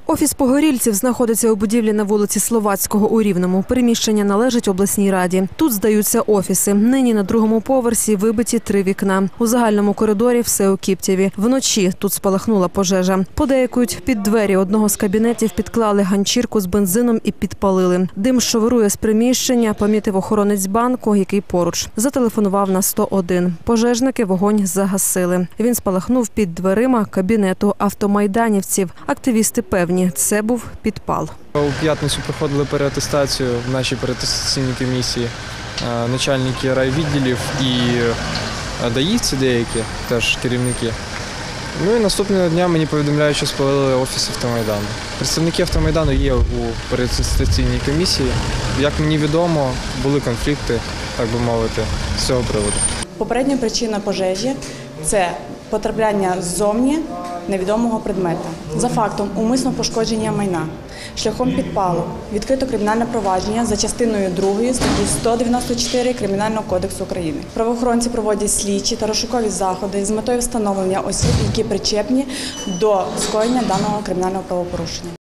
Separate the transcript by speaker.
Speaker 1: Офіс погорільців знаходиться у будівлі на вулиці Словацького у Рівному. Приміщення належить обласній раді. Тут здаються офіси. Нині на другому поверсі вибиті 3 вікна. У загальному коридорі все у кіптяві. Вночі тут спалахнула пожежа. Подейкують, під двері одного з кабінетів підклали ганчірку з бензином і підпалили. Дим, що вирує з приміщення, помітив охоронець банку, який поруч. Зателефонував на 101. Пожежники вогонь загасили. Він спалахнув під дверима кабінету автомайданівців. Активісти певні, це був підпал.
Speaker 2: У п'ятницю проходили переатестацію в нашій переатестаційній комісії начальники райвідділів і даївці деякі, теж керівники. Ну і наступного дня мені повідомляють, що спалили офіс Автомайдану. Представники Автомайдану є у переатестаційній комісії. Як мені відомо, були конфлікти, так би мовити, з цього приводу.
Speaker 3: Попередня причина пожежі – це потрапляння ззовні невідомого предмета. За фактом умисного пошкодження майна шляхом підпалу відкрито кримінальне провадження за частиною 2 статті 194 Кримінального кодексу України. Правоохоронці проводять слідчі та розшукові заходи з метою встановлення осіб, які причетні до скоєння даного кримінального правопорушення.